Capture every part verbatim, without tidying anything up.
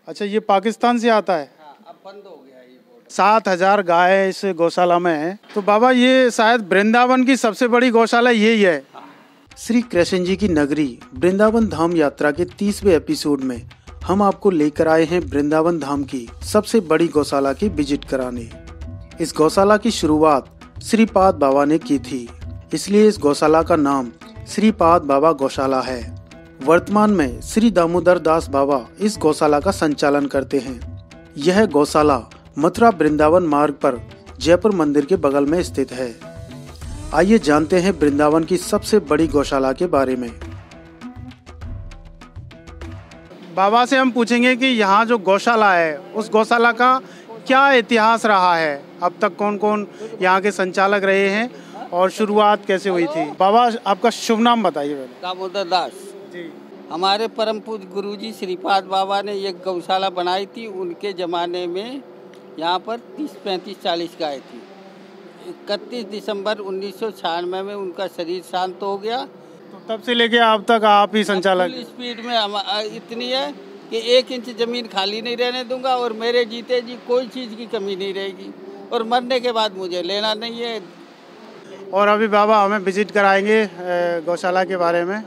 अच्छा, ये पाकिस्तान से आता है? हाँ, अब बंद हो गया ये बोर्ड। सात हजार गाय इस गौशाला में है। तो बाबा ये शायद वृंदावन की सबसे बड़ी गौशाला यही है। हाँ। श्री कृष्ण जी की नगरी वृंदावन धाम यात्रा के तीसवें एपिसोड में हम आपको लेकर आए हैं वृंदावन धाम की सबसे बड़ी गौशाला की विजिट कराने। इस गौशाला की शुरुआत श्रीपाद बाबा ने की थी, इसलिए इस गौशाला का नाम श्रीपाद बाबा गौशाला है। वर्तमान में श्री दामोदर दास बाबा इस गौशाला का संचालन करते हैं। यह गौशाला मथुरा वृंदावन मार्ग पर जयपुर मंदिर के बगल में स्थित है। आइए जानते हैं वृंदावन की सबसे बड़ी गौशाला के बारे में। बाबा से हम पूछेंगे कि यहाँ जो गौशाला है उस गौशाला का क्या इतिहास रहा है, अब तक कौन कौन यहाँ के संचालक रहे हैं और शुरुआत कैसे हुई थी। बाबा आपका शुभ नाम बताइए। दामोदर दास जी। हमारे परम पूज्य गुरुजी श्रीपाद बाबा ने ये गौशाला बनाई थी। उनके ज़माने में यहाँ पर तीस पैंतीस चालीस गाय थी। इकतीस दिसंबर उन्नीस सौ छियानवे में उनका शरीर शांत हो गया। तो तब से लेके अब तक आप ही संचालक? फुल स्पीड में हम इतनी है कि एक इंच ज़मीन खाली नहीं रहने दूंगा और मेरे जीते जी कोई चीज़ की कमी नहीं रहेगी और मरने के बाद मुझे लेना नहीं है। और अभी बाबा हमें विजिट कराएंगे गौशाला के बारे में।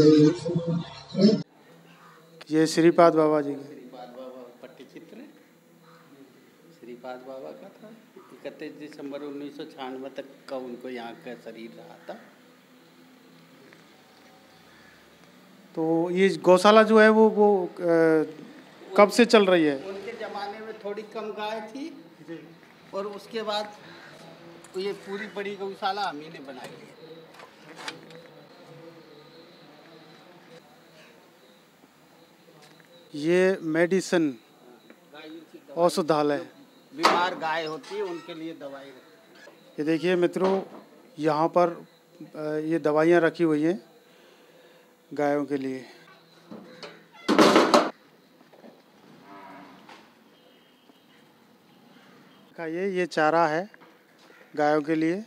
ये श्रीपाद बाबा जी श्रीपाद बाबा पट्टी चित्र श्रीपाद बाबा का था। इकतीस दिसंबर उन्नीस सौ छियानवे तक का उनको यहाँ का शरीर रहा था। तो ये गौशाला जो है वो वो आ, कब से चल रही है? उनके ज़माने में थोड़ी कम गाय थी और उसके बाद ये पूरी बड़ी गौशाला हम ही ने बनाई है। ये मेडिसिन औषधालय, बीमार गाय होती है उनके लिए दवाई रखती। ये देखिए मित्रों, यहाँ पर ये दवाइयाँ रखी हुई हैं गायों के लिए। ये ये चारा है गायों के लिए।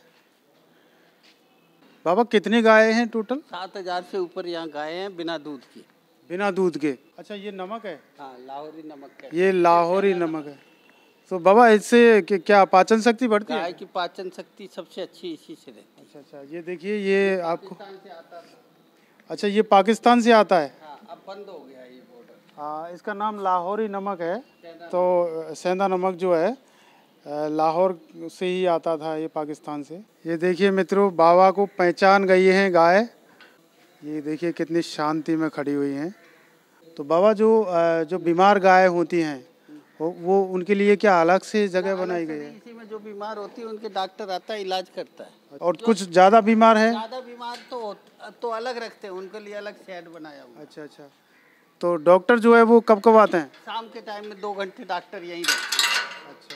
बाबा कितनी गाय हैं टोटल? सात हजार से ऊपर यहाँ गाय हैं बिना दूध की। बिना दूध के? अच्छा, ये नमक है? हाँ, लाहौरी नमक है। ये लाहौरी नमक है। तो बाबा इससे क्या पाचन शक्ति बढ़ती है? गाय की पाचन शक्ति सबसे अच्छी इसी से रहती है। अच्छा अच्छा, ये देखिए ये आपको। से आता था। अच्छा, ये पाकिस्तान से आता है? हाँ, अब बंद हो गया ये बॉर्डर। हाँ, इसका नाम लाहौरी नमक है। तो सेंधा नमक जो है लाहौर से ही आता था, ये पाकिस्तान से। ये देखिए मित्रों, बाबा को पहचान गई हैं गाय। ये देखिए कितनी शांति में खड़ी हुई हैं। तो बाबा जो जो बीमार गाय होती हैं वो, वो उनके लिए क्या अलग से जगह बनाई गई है? इसी में जो बीमार होती है उनके डॉक्टर आता है, इलाज करता है। और कुछ ज़्यादा बीमार है? ज़्यादा बीमार तो तो अलग रखते हैं, उनके लिए अलग शेड बनाया हुआ। अच्छा अच्छा। तो डॉक्टर जो है वो कब कब आते हैं? शाम के टाइम में दो घंटे डॉक्टर यहीं रहते हैं। अच्छा।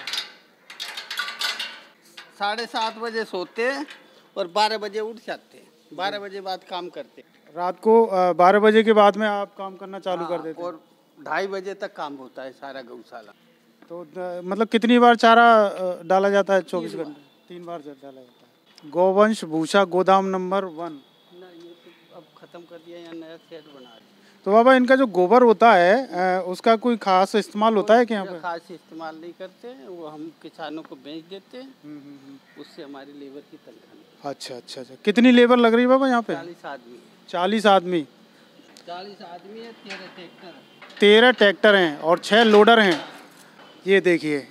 साढ़े सात बजे सोते हैं और बारह बजे उठ जाते हैं। बारह बजे बाद काम करते हैं। रात को बारह बजे के बाद में आप काम करना चालू हाँ, कर देते हैं? और ढाई बजे तक काम होता है सारा गौशाला। तो मतलब कितनी बार चारा डाला जाता है? चौबीस घंटे? तीन बार डाला जाता है। गोवंश भूसा गोदाम नंबर वन ना, ये तो अब खत्म कर दिया, यहाँ नया शेड बना रहे। तो बाबा इनका जो गोबर होता है उसका कोई खास इस्तेमाल होता है कि यहाँ पे? खास इस्तेमाल नहीं करते हैं, वो हम किसानों को बेच देते हैं, उससे हमारी लेबर की तनख्वाह। अच्छा अच्छा अच्छा। कितनी लेबर लग रही है बाबा यहाँ पे? चालीस आदमी। चालीस आदमी? चालीस आदमी है, तेरह ट्रैक्टर। तेरह ट्रैक्टर हैं और छः लोडर हैं। ये देखिए,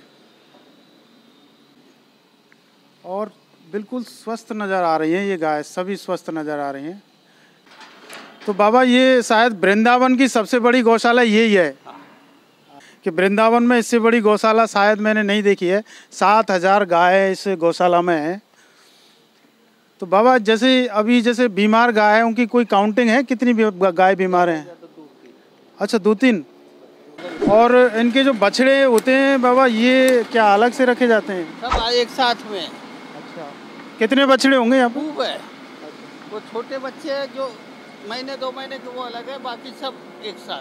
और बिल्कुल स्वस्थ नज़र आ रही हैं ये गाय, सभी स्वस्थ नज़र आ रही हैं। तो बाबा ये शायद वृंदावन की सबसे बड़ी गौशाला यही है। हाँ। कि वृंदावन में इससे बड़ी गौशाला शायद मैंने नहीं देखी है। सात हजार गाय इस गौशाला में है। तो बाबा जैसे अभी जैसे बीमार गाय है उनकी कोई काउंटिंग है, कितनी गाय बीमार हैं? अच्छा, दो तीन। और इनके जो बछड़े होते हैं बाबा, ये क्या अलग से रखे जाते हैं? सब एक साथ में। अच्छा, कितने बछड़े होंगे यहाँ खूब है। वो छोटे बच्चे हैं जो महीने दो महीने के, वो अलग है, बाकी सब एक साथ।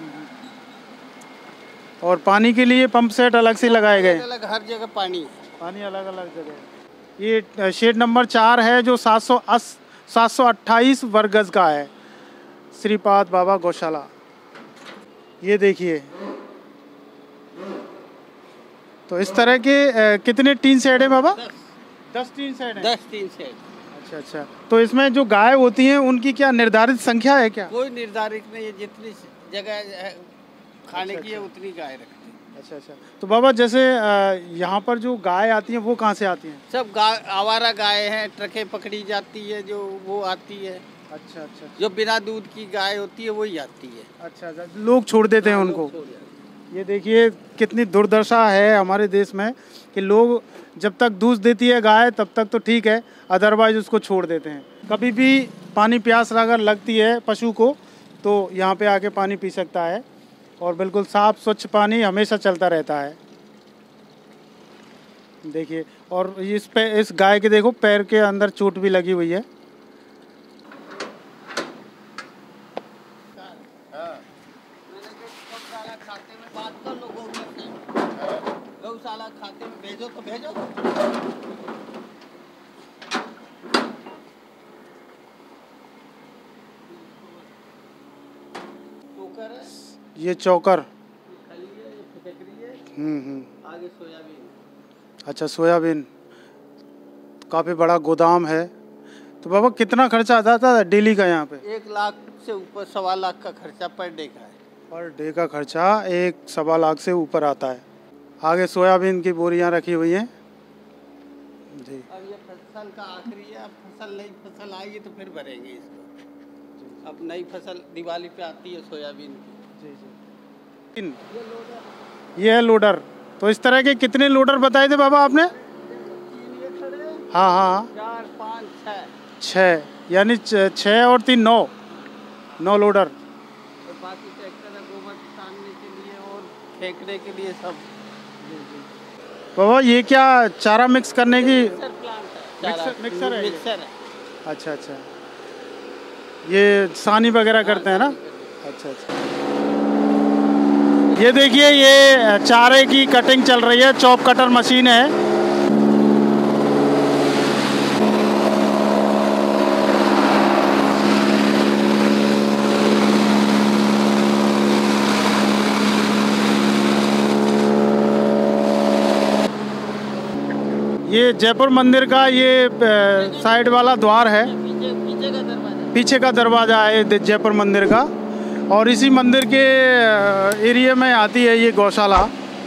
और पानी के लिए पंप सेट अलग से लगाए गए? अलग, हर जगह पानी पानी अलग अलग जगह। ये शेड नंबर चार है जो सात सौ सात सौ अट्ठाईस वर्ग गज का है, श्रीपाद बाबा गौशाला। ये देखिए तो इस तरह के अ, कितने टीन शेड है बाबा? दस दस टीन शेड है। दस टीन शेड। अच्छा अच्छा। तो इसमें जो गाय होती हैं उनकी क्या निर्धारित संख्या है क्या? कोई निर्धारित नहीं है, जितनी जगह है खाने अच्छा, की है उतनी गाय रखती है। अच्छा अच्छा। तो बाबा जैसे अ, यहाँ पर जो गाय आती हैं वो कहाँ से आती हैं? सब गाय आवारा गाय हैं, ट्रकें पकड़ी जाती है जो वो आती है। अच्छा अच्छा। जो बिना दूध की गाय होती है वही आती है। अच्छा अच्छा, लोग छोड़ देते हैं हाँ, उनको। लोग छोड़ जाते हैं। ये देखिए कितनी दुर्दशा है हमारे देश में कि लोग जब तक दूध देती है गाय तब तक तो ठीक है, अदरवाइज उसको छोड़ देते हैं। कभी भी पानी प्यास अगर लगती है पशु को तो यहाँ पे आके पानी पी सकता है और बिल्कुल साफ स्वच्छ पानी हमेशा चलता रहता है। देखिए, और इस पे इस गाय के देखो पैर के अंदर चोट भी लगी हुई है। गौशाला खाते में बात कर लो, गौशाला खाते में भेजो तो भेजो। चोकर है, ये चौकर। खली है, ये फिटकरी है, हम्म हम्म। आगे सोयाबीन। अच्छा, सोयाबीन। काफ़ी बड़ा गोदाम है। तो बाबा कितना खर्चा आ जाता है डेली का यहाँ पे? एक लाख से ऊपर सवा लाख का खर्चा पर डे का है। पर डे का खर्चा एक सवा लाख से ऊपर आता है। आगे सोयाबीन की बोरियां रखी हुई हैं जी। अब ये फसल का आखिरी है, अब फसल नई फसल आएगी तो फिर भरेंगे इसको। अब नई फसल दिवाली पे आती है सोयाबीन की। जी जी। ये लोडर, ये है लोडर। तो इस तरह के कितने लोडर बताए थे बाबा आपने? तीन ये खड़े हैं, हाँ हाँ, चार पाँच छः छः, यानी छ- छः और तीन नौ, नौ लोडर। और बाकी ट्रैक्टर है गोबर छानने के लिए और फेंकने के लिए सब। बाबा ये क्या चारा मिक्स करने की? मिक्सर प्लांट है, चारा- मिक्सर- मिक्सर है ये? मिक्सर है। अच्छा अच्छा, ये सानी वगैरह करते हैं ना? अच्छा अच्छा। ये देखिए, ये चारे की कटिंग चल रही है, चॉप कटर मशीन है। ये जयपुर मंदिर का ये अ, साइड वाला द्वार है, पीछे पीछे का दरवाजा। पीछे का दरवाजा है दे- जयपुर मंदिर का। और इसी मंदिर के अ, एरिया में आती है ये गौशाला।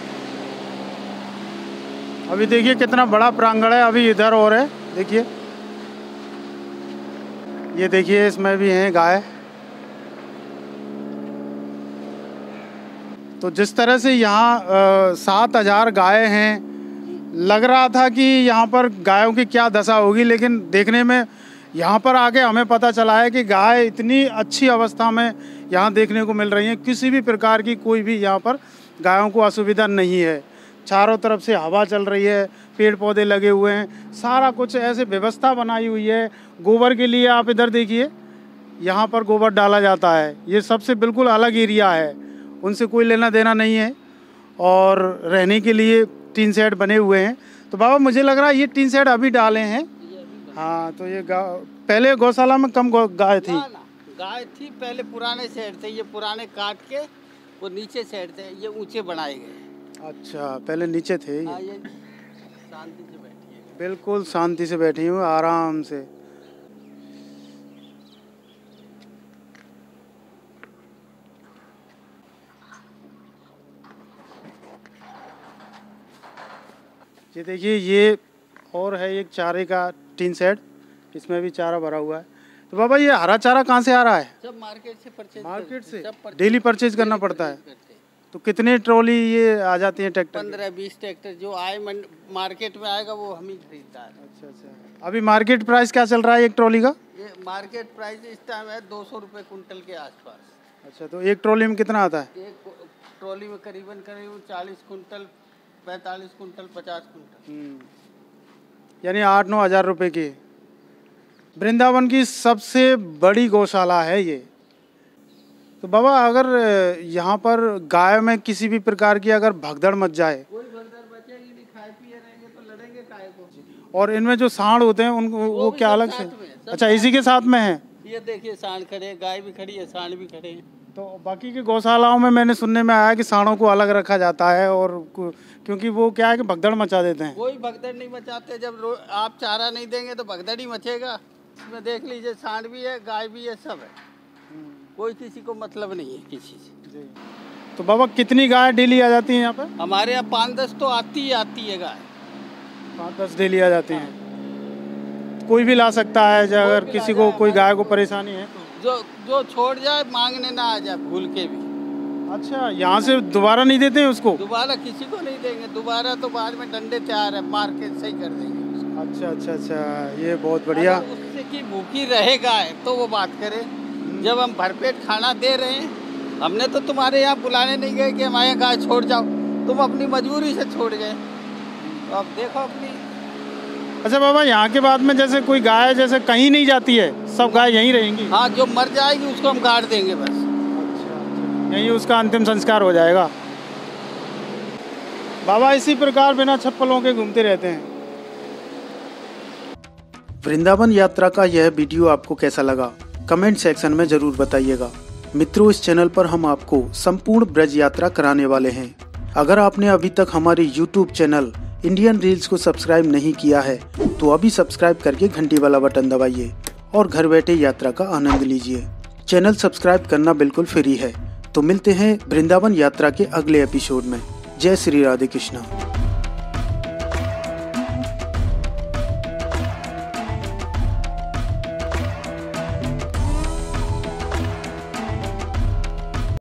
अभी देखिए कितना बड़ा प्रांगण है, अभी इधर और है देखिए। ये देखिए इसमें भी हैं गाय। तो जिस तरह से यहाँ अ, सात हजार गाय हैं, लग रहा था कि यहाँ पर गायों की क्या दशा होगी, लेकिन देखने में यहाँ पर आके हमें पता चला है कि गाय इतनी अच्छी अवस्था में यहाँ देखने को मिल रही हैं। किसी भी प्रकार की कोई भी यहाँ पर गायों को असुविधा नहीं है। चारों तरफ से हवा चल रही है, पेड़ पौधे लगे हुए हैं, सारा कुछ ऐसे व्यवस्था बनाई हुई है। गोबर के लिए आप इधर देखिए, यहाँ पर गोबर डाला जाता है। ये सबसे बिल्कुल अलग एरिया है, उनसे कोई लेना देना नहीं है। और रहने के लिए टीन शेड बने हुए हैं। तो बाबा मुझे लग रहा है ये टीन शेड अभी डाले हैं। हाँ, तो ये गा पहले गौशाला में कम गौ- गाय थी? ना, ना, गाय थी पहले, पुराने शेड थे, ये पुराने काट के वो नीचे शेड थे, ये ऊंचे बनाए गए। अच्छा, पहले नीचे थे ये। हाँ, ये शांति से बैठी है। बिल्कुल शांति से बैठी हूँ, आराम से। ये देखिए, ये और है एक चारे का टीन शेड, इसमें भी चारा भरा हुआ है। तो बाबा ये हरा चारा कहाँ से आ रहा है? सब मार्केट से परचेज मार्केट से सब डेली परचेज करना पड़ता है? करते हैं। तो कितने ट्रॉली ये आ जाती हैं ट्रैक्टर? पंद्रह बीस ट्रैक्टर जो आए मन- मार्केट में आएगा वो हम ही खरीदता है। अच्छा अच्छा। अभी मार्केट प्राइस क्या चल रहा है एक ट्रॉली का? ये मार्केट प्राइस इस टाइम है दो सौ रुपये कुंटल के आसपास। अच्छा, तो एक ट्रॉली में कितना आता है? एक ट्रॉली में करीबन करीब चालीस कुंटल, पैंतालीस कुंटल, पचास कुंटल। यानी आठ नौ हज़ार रुपये की। वृंदावन की सबसे बड़ी गौशाला है ये। तो बाबा अगर यहाँ पर गाय में किसी भी प्रकार की अगर भगदड़ मच जाए, कोई भगदड़ बचेगी नहीं, खाए पिए रहेंगे तो लड़ेंगे काहे को। और इनमें जो सांड होते हैं उनको वो, वो भी क्या सब अलग से? साथ में, सब अच्छा, इसी के साथ में है? ये देखिए सांड खड़े हैं, गाय भी खड़ी है, सांड भी खड़े हैं। तो बाकी की गौशालाओं में मैंने सुनने में आया कि सांडों को अलग रखा जाता है, और क्योंकि वो क्या है कि भगदड़ मचा देते हैं। कोई भगदड़ नहीं मचाते, जब आप चारा नहीं देंगे तो भगदड़ ही मचेगा। इसमें देख लीजिए सांड भी है, गाय भी है, सब है, कोई किसी को मतलब नहीं है किसी से। तो बाबा कितनी गाय डेली आ जाती है यहाँ पर? हमारे यहाँ पाँच दस तो आती ही आती है गाय, पाँच दस डेली आ जाती हैं। कोई भी ला सकता है अगर किसी को कोई गाय को परेशानी है तो? जो जो छोड़ जाए, मांगने ना आ जाए भूल के भी। अच्छा, यहाँ से दोबारा नहीं देते हैं उसको? दोबारा किसी को नहीं देंगे, दोबारा तो बाद में डंडे तैयार है, मार के सही कर देंगे। अच्छा अच्छा अच्छा, ये बहुत बढ़िया। उससे की भूखी रहेगा तो वो बात करे। जब हम भरपेट खाना दे रहे हैं, हमने तो तुम्हारे यहाँ बुलाने नहीं गए कि हमारे यहाँ गाय छोड़ जाओ, तुम अपनी मजबूरी से छोड़ गए। तो अब देखो अपनी। अच्छा बाबा, यहाँ के बाद में जैसे कोई गाय जैसे कहीं नहीं जाती है, सब गाय यहीं रहेंगी? हाँ, जो मर जाएगी उसको हम गाड़ देंगे बस। अच्छा, यही उसका अंतिम संस्कार हो जाएगा। बाबा इसी प्रकार बिना चप्पलों के घूमते रहते हैं। वृंदावन यात्रा का यह वीडियो आपको कैसा लगा कमेंट सेक्शन में जरूर बताइएगा। मित्रों, इस चैनल पर हम आपको संपूर्ण ब्रज यात्रा कराने वाले हैं। अगर आपने अभी तक हमारे यूट्यूब चैनल इंडियन रील्स को सब्सक्राइब नहीं किया है तो अभी सब्सक्राइब करके घंटी वाला बटन दबाइए और घर बैठे यात्रा का आनंद लीजिए। चैनल सब्सक्राइब करना बिल्कुल फ्री है। तो मिलते हैं वृंदावन यात्रा के अगले एपिसोड में। जय श्री राधे कृष्णा।